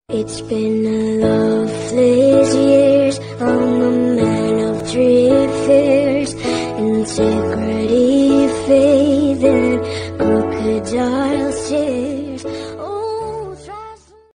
It's been a loveless years. I'm a man of three fears: integrity, faith, and crocodile tears.